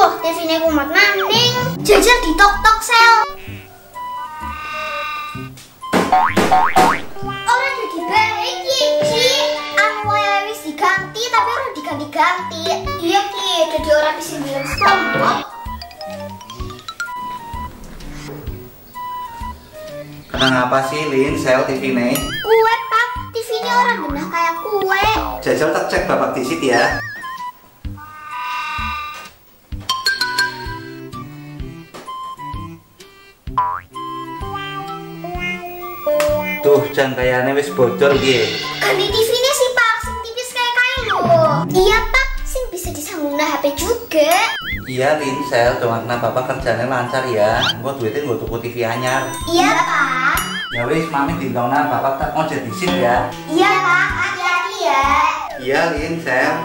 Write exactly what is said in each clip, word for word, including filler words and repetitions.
Duh, T V-nya kumat maning. Jajal di tok-tok sel. Ora jadi baik Ki. Anu wae wis diganti tapi ora diganti-ganti. Iya Ki, jadi ora bisa bilang SpongeBob. Kenapa sih Lin sel T V-ne? Kue Pak, T V-nya orang genah kayak kue. Jajal tak cek bapak disit ya. Tuh, jan kayane wis bocor piye? Ganti T V-nya sih Pak, sing tipis kayak kain loh. Iya Pak, sing bisa disambung H P juga. Iya Lin sel, doang kenapa bapak kerjanya lancar ya. Gua duitnya gua tuku T V anyar. Iya Pak. Ya wis mami dintongna bapak tak mau jadi disit ya. Iya Pak, hati-hati ya. Iya Lin sel.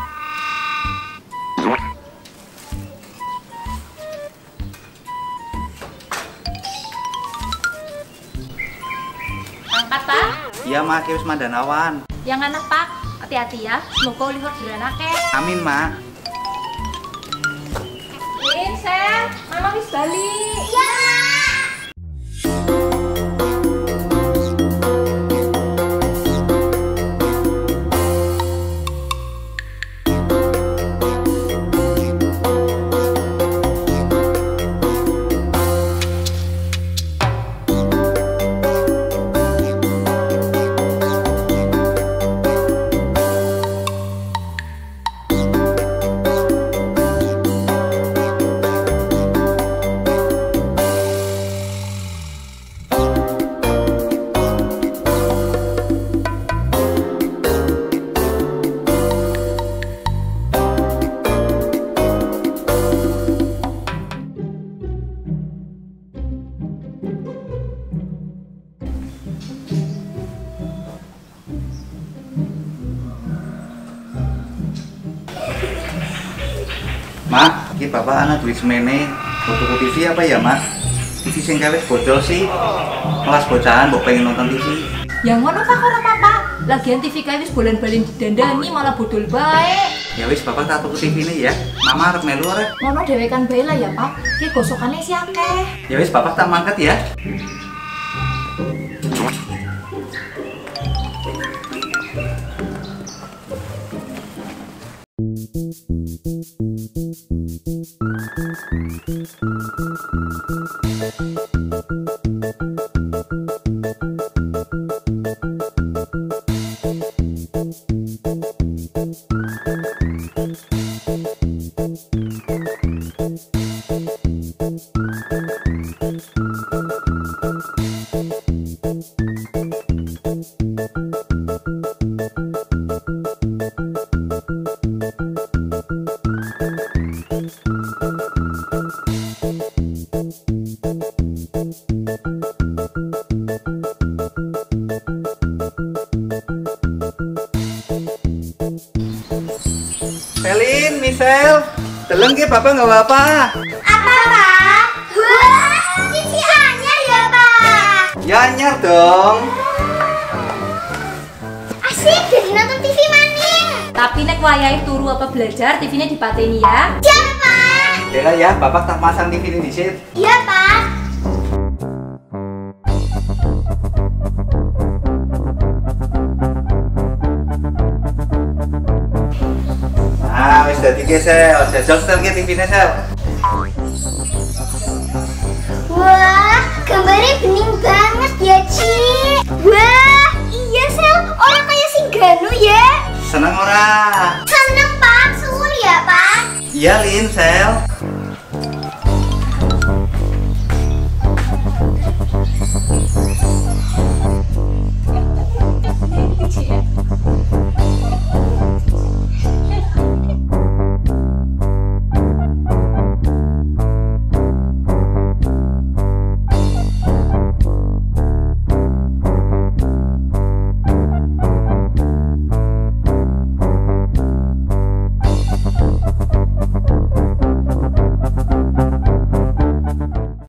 Angkat Pak. Iya mak, wis mandanawan. Yang anak Pak, hati-hati ya. Semoga lihat orderan akeh. Amin mak. Lin, Sel, Mama wis balik. Iya Mak. Mak, iki bapak anak duit semene. Tuku T V apa ya mak? T V sing kawis bocor sih. Kelas bocahan mbok pengen nonton T V. Yang ngono Pak ora apa-apa. Lagian T V kae wis bolen-balen didandani malah bodol bae. Ya wis bapak tak tuku T V ini ya. Mama arep melu ora? Mono dhewekan bae lah ya Pak. Ki gosokane si akeh. Ya wis bapak tak mangkat ya. Pelin, Michelle, deleng ki bapak nggak apa-apa. Apa Pak? Wah, T V anyar ya Pak. Ya anyar dong. Asik, jadi nonton T V maning. Tapi nek wayahe turu apa belajar, T V-nya dipateni ya. Siap Pak. Dela ya, bapak tak pasang T V ini di sini. Iya Pak. Ah, wis dadi ki sel, jajal setel ki T V-ne sel. Wah, gambarnya bening banget ya Ci. Wah, iya Sel, orang kayak si Ganu ya. Seneng ora? Seneng Pak, suul ya Pak. Iya Lin, sel.